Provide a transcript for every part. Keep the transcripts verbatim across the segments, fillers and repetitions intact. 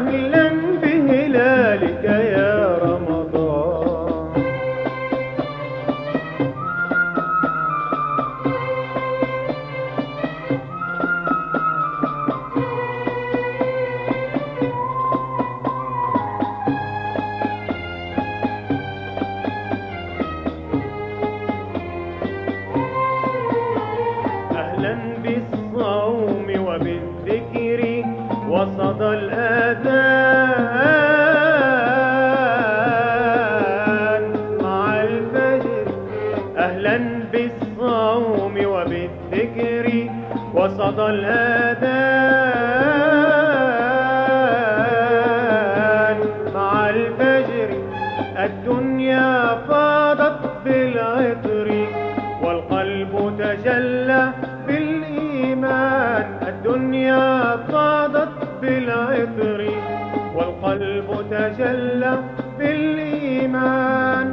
أهلا بهلالك يا رمضان. أهلا بالصوم وبالذكر وصدى الآذان مع الفجر. أهلا بالصوم وبالذكر وصدى الآذان مع الفجر. الدنيا فاضت بالعطر والقلب تجلى بالإيمان. الدنيا فاضت بالعطر والقلب تجلى بالإيمان.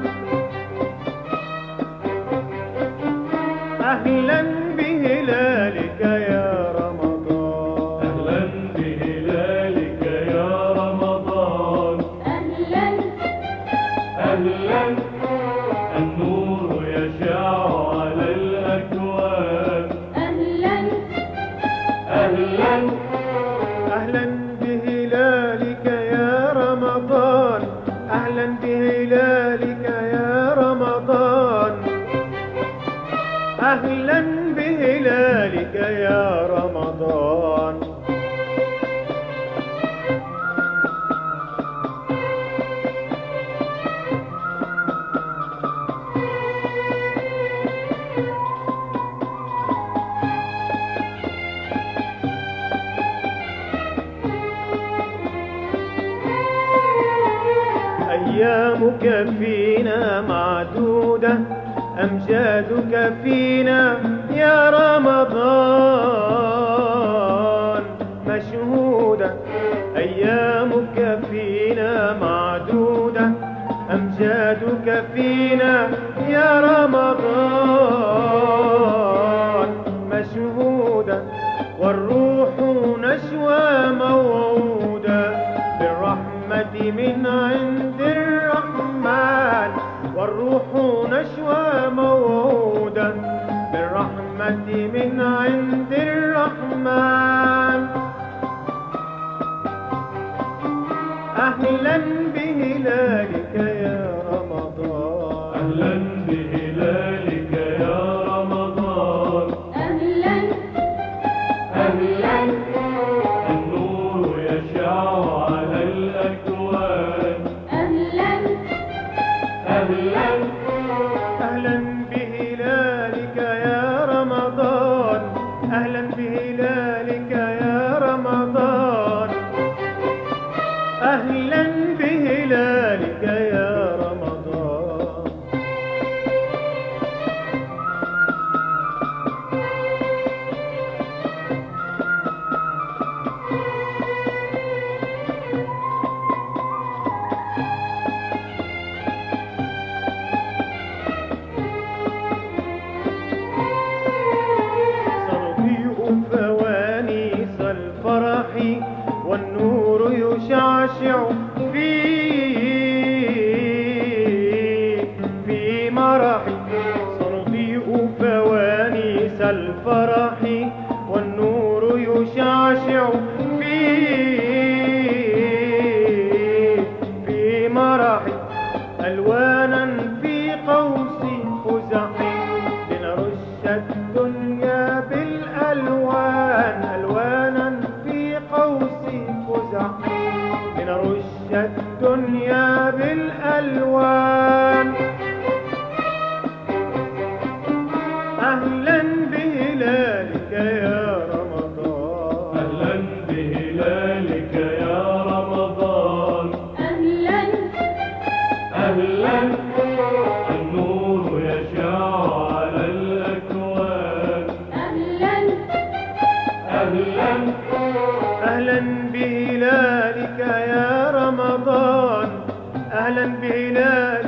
أهلا بهلالك يا رمضان. أهلا بهلالك يا رمضان. أهلا أهلا النور يشع على الأكوان. أهلا أهلا أهلا بهلالك يا رمضان. أهلا بهلالك يا رمضان. أهلا بهلالك يا رمضان. أيامك فينا معدودة، أمجادك فينا يا رمضان مشهودة. أيامك فينا معدودة، أمجادك فينا يا رمضان مشهودة. والروح نشوى موعودة بالرحمة من عند الرحمن. والروح نشوى موعودة بالرحمة من عند الرحمن. أهلا بهلالك يا رمضان. أهلا بهلالك يا رمضان. أهلا أهلا النور يشع على الأكوان. أهلا أهلا أهلا بهلالك يا رمضان. أهلا بهلالك يا رمضان. أهلا بهلالك يا رمضان. سنضيء فوانيس الفرح والنور يشعشع في في مرحي. سنضيء فوانيس الفرح والنور يشعشع في في مرحي. ألوانا في قوس قزحي لنرش الدنيا بالألوان. ألوانا في قوس قزحي لنرش الدنيا بالألوان. أهلا بهلالك يا رمضان. أهلا بهلالك يا رمضان. أهلا أهلا النور يشع على الأكوان. أهلا أهلا أهلا بهلالك يا رمضان. أهلا بهلالك